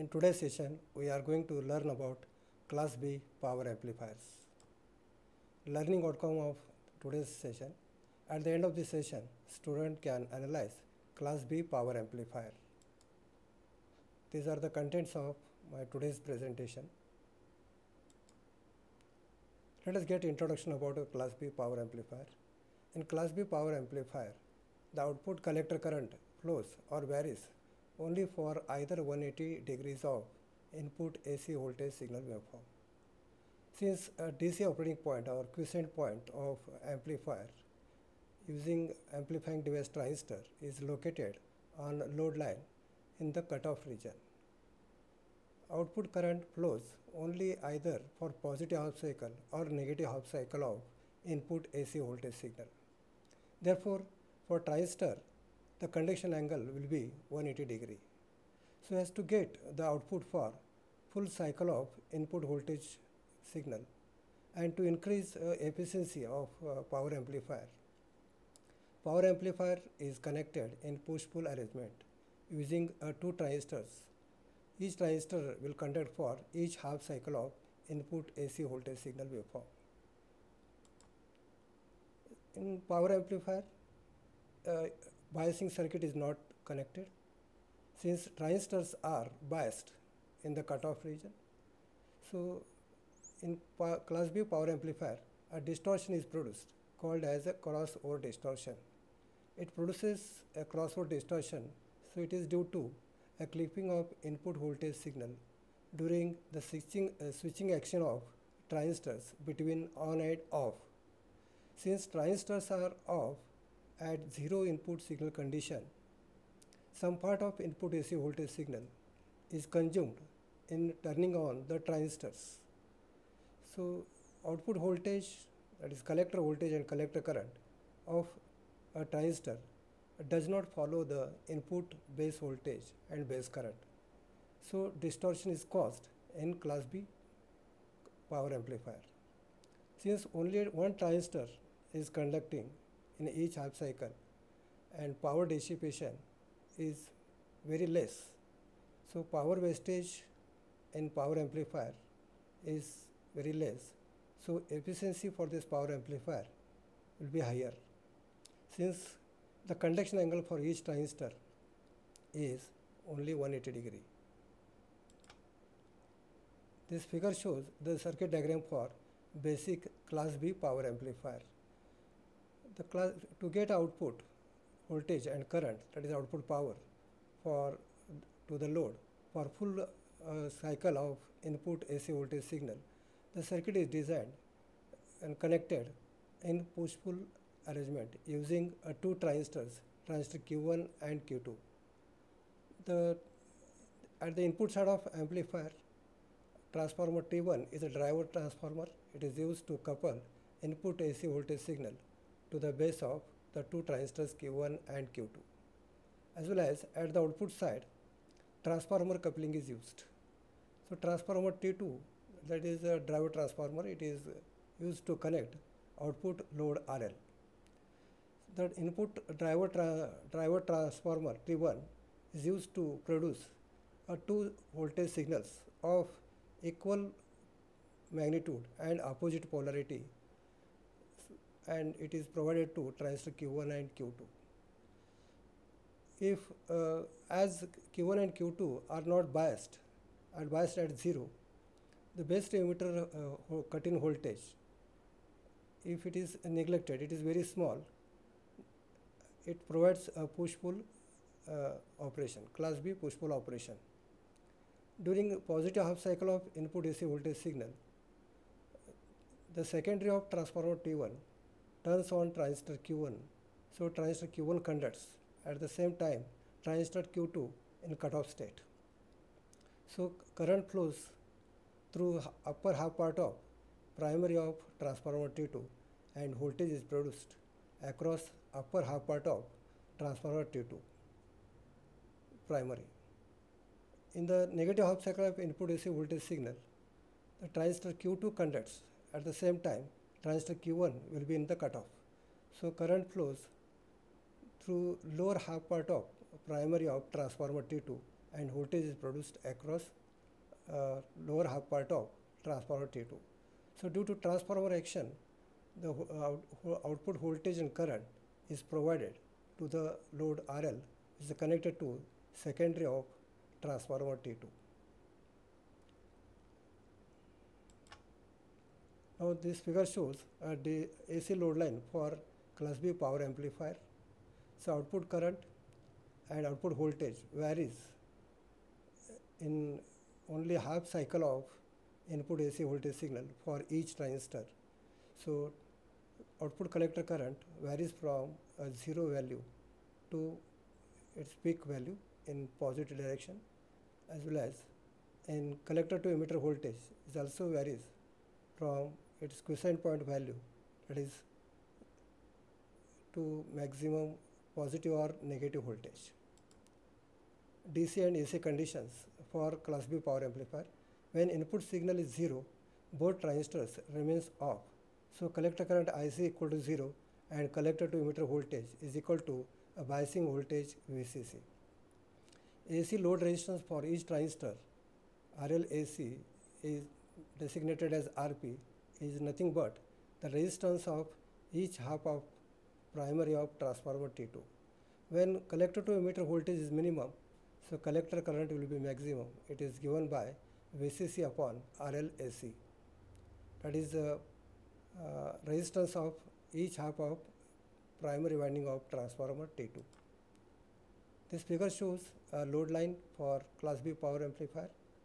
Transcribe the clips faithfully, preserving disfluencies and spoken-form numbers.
In today's session, we are going to learn about Class B power amplifiers. Learning outcome of today's session. At the end of this session, student can analyze Class B power amplifier. These are the contents of my today's presentation. Let us get introduction about a Class B power amplifier. In Class B power amplifier, the output collector current flows or varies only for either one hundred eighty degrees of input A C voltage signal waveform. Since a D C operating point or quiescent point of amplifier using amplifying device transistor is located on load line in the cutoff region, output current flows only either for positive half cycle or negative half cycle of input A C voltage signal. Therefore, for transistor, the conduction angle will be one hundred eighty degree. So as to get the output for full cycle of input voltage signal and to increase uh, efficiency of uh, power amplifier, power amplifier is connected in push-pull arrangement using uh, two transistors. Each transistor will conduct for each half cycle of input A C voltage signal waveform. In power amplifier, uh, biasing circuit is not connected since transistors are biased in the cutoff region. So in Class B power amplifier, a distortion is produced called as a crossover distortion. It produces a crossover distortion, so it is due to a clipping of input voltage signal during the switching, uh, switching action of transistors between on and off. Since transistors are off at zero input signal condition, some part of input A C voltage signal is consumed in turning on the transistors. So output voltage, that is collector voltage and collector current of a transistor, does not follow the input base voltage and base current. So distortion is caused in Class B power amplifier. Since only one transistor is conducting in each half cycle and power dissipation is very less, so power wastage in power amplifier is very less, so efficiency for this power amplifier will be higher since the conduction angle for each transistor is only one hundred eighty degree. This figure shows the circuit diagram for basic Class B power amplifier. The class, to get output voltage and current, that is output power for to the load for full uh, cycle of input A C voltage signal, the circuit is designed and connected in push-pull arrangement using uh, two transistors, transistor Q one and Q two. The at the input side of amplifier, transformer T one is a driver transformer. It is used to couple input A C voltage signal to the base of the two transistors Q one and Q two. As well as at the output side, transformer coupling is used. So transformer T two, that is a driver transformer, it is used to connect output load R L. That input driver, tra driver transformer T one is used to produce a two voltage signals of equal magnitude and opposite polarity, and it is provided to transistor Q one and Q two. If uh, as Q one and Q two are not biased, are biased at zero, the base emitter uh, cut-in voltage, if it is neglected, it is very small, it provides a push-pull uh, operation, Class B push-pull operation. During positive half cycle of input A C voltage signal, the secondary of transformer T one turns on transistor Q one, so transistor Q one conducts at the same time transistor Q two in cutoff state. So current flows through upper half part of primary of transformer T two and voltage is produced across upper half part of transformer T two primary. In the negative half cycle of input A C voltage signal, the transistor Q two conducts at the same time transistor Q one will be in the cutoff. So current flows through lower half part of primary of transformer T two and voltage is produced across uh, lower half part of transformer T two. So due to transformer action, the uh, out, output voltage and current is provided to the load R L, which is connected to secondary of transformer T two. Now this figure shows a A C load line for class B power amplifier. So output current and output voltage varies in only half cycle of input A C voltage signal for each transistor. So output collector current varies from a zero value to its peak value in positive direction, as well as in collector to emitter voltage is also varies from its quiescent point value, that is to maximum positive or negative voltage. D C and A C conditions for class B power amplifier. When input signal is zero, both transistors remains off. So collector current I C equal to zero and collector to emitter voltage is equal to a biasing voltage V C C. A C load resistance for each transistor R L A C is designated as R P is nothing but the resistance of each half of primary of transformer T two. When collector to emitter voltage is minimum, so collector current will be maximum. It is given by V C C upon R L A C. That is the uh, resistance of each half of primary winding of transformer T two. This figure shows a load line for class B power amplifier.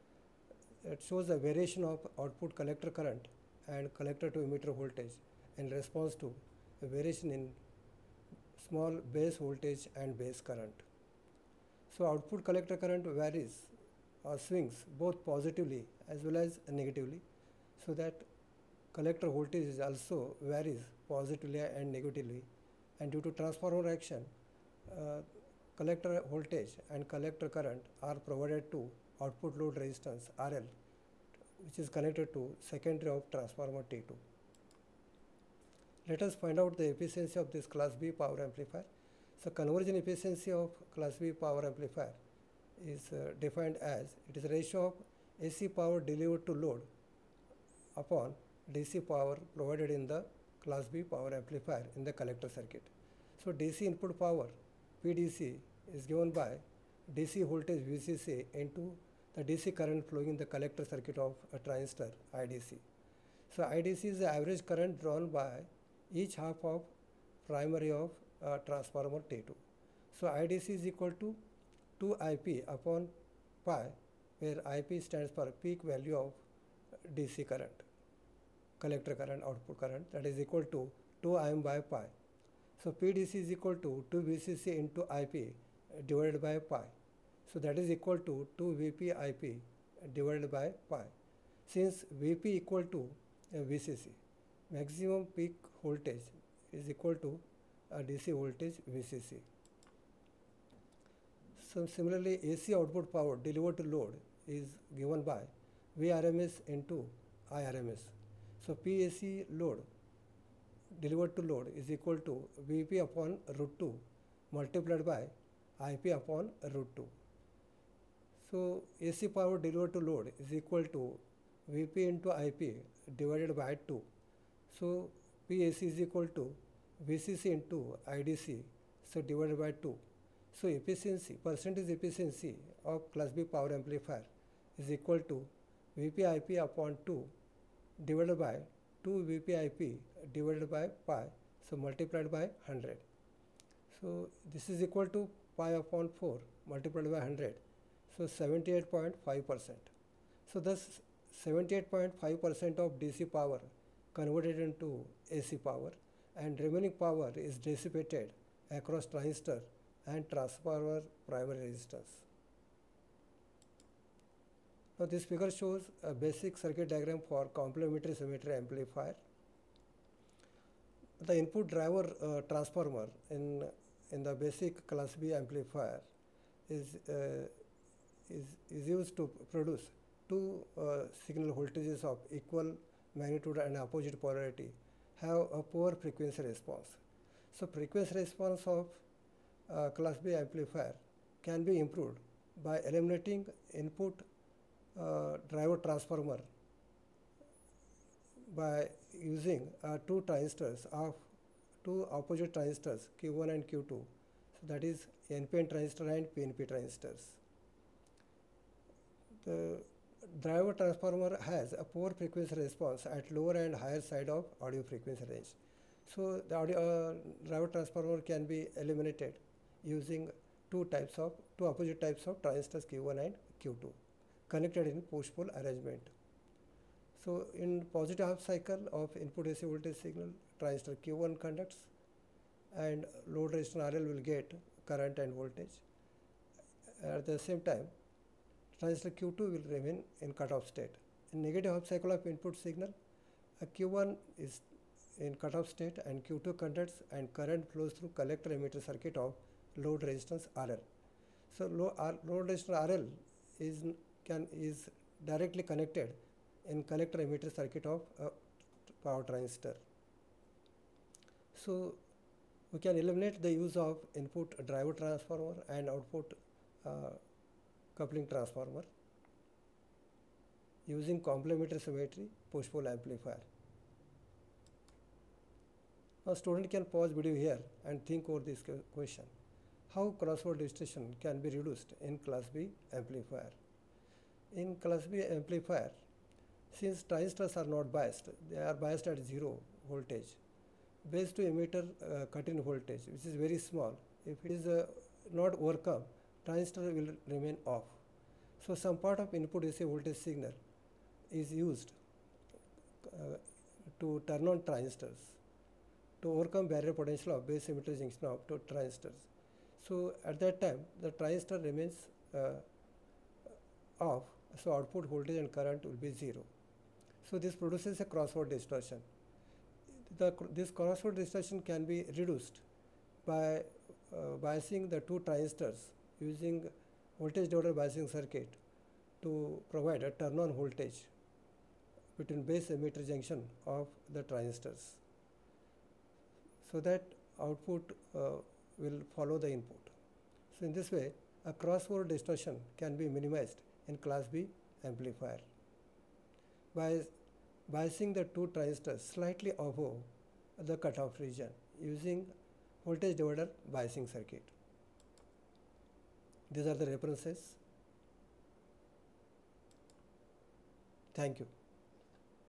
It shows a variation of output collector current and collector to emitter voltage in response to a variation in small base voltage and base current. So output collector current varies or swings both positively as well as negatively, so that collector voltage is also varies positively and negatively, and due to transformer action, uh, collector voltage and collector current are provided to output load resistance R L, which is connected to secondary of transformer T two. Let us find out the efficiency of this class B power amplifier. So conversion efficiency of class B power amplifier is uh, defined as it is a ratio of A C power delivered to load upon D C power provided in the class B power amplifier in the collector circuit. So D C input power P D C is given by D C voltage V C C into the D C current flowing in the collector circuit of a transistor I D C. So I D C is the average current drawn by each half of primary of uh, transformer T two. So I D C is equal to two I P upon pi, where I P stands for peak value of D C current, collector current, output current, that is equal to two I M by pi. So P D C is equal to two V C C into I P divided by pi. So that is equal to two V P I P divided by pi. Since V P equal to uh, V C C, maximum peak voltage is equal to uh, D C voltage V C C. So similarly, A C output power delivered to load is given by V R M S into I R M S. So P A C load delivered to load is equal to V P upon root two multiplied by I P upon root two. So A C power delivered to load is equal to V P into I P divided by two. So P A C is equal to V C C into I D C, so divided by two. So efficiency, percentage efficiency of class B power amplifier is equal to V P I P upon two divided by two V P I P divided by pi, so multiplied by one hundred. So this is equal to pi upon four multiplied by one hundred, so seventy-eight point five percent. So thus seventy-eight point five percent of D C power converted into A C power, and remaining power is dissipated across transistor and transformer primary resistance. Now this figure shows a basic circuit diagram for complementary symmetry amplifier. The input driver uh, transformer in in the basic class B amplifier is uh, is is used to produce two uh, signal voltages of equal magnitude and opposite polarity, have a poor frequency response. So frequency response of uh, class B amplifier can be improved by eliminating input uh, driver transformer by using uh, two transistors of two opposite transistors Q one and Q two. So that is N P N transistor and P N P transistors. The driver transformer has a poor frequency response at lower and higher side of audio frequency range. So the audio uh, driver transformer can be eliminated using two types of two opposite types of transistors Q one and Q two connected in push-pull arrangement. So in positive half cycle of input A C voltage signal, transistor Q one conducts and load resistor R L will get current and voltage. At the same time, transistor Q two will remain in cutoff state. In negative half cycle of input signal, a Q one is in cutoff state and Q two conducts and current flows through collector emitter circuit of load resistance R L. So low, R, load resistor R L is can is directly connected in collector emitter circuit of a power transistor. So we can eliminate the use of input driver transformer and output uh, coupling transformer using complementary symmetry push-pull amplifier. Now student can pause video here and think over this question. How crossword distortion can be reduced in class B amplifier? In class B amplifier, since transistors are not biased, they are biased at zero voltage. Base to emitter uh, cut-in voltage, which is very small, if it is uh, not overcome, transistor will remain off. So some part of input A C voltage signal is used uh, to turn on transistors to overcome barrier potential of base emitter junction of two transistors. So at that time, the transistor remains uh, off, so output voltage and current will be zero. So this produces a crossword distortion. The, this crossword distortion can be reduced by uh, biasing the two transistors using voltage divider biasing circuit to provide a turn-on voltage between base emitter junction of the transistors, so that output uh, will follow the input. So in this way, a crossword distortion can be minimized in class B amplifier by biasing the two transistors slightly above the cutoff region using voltage divider biasing circuit. These are the references. Thank you.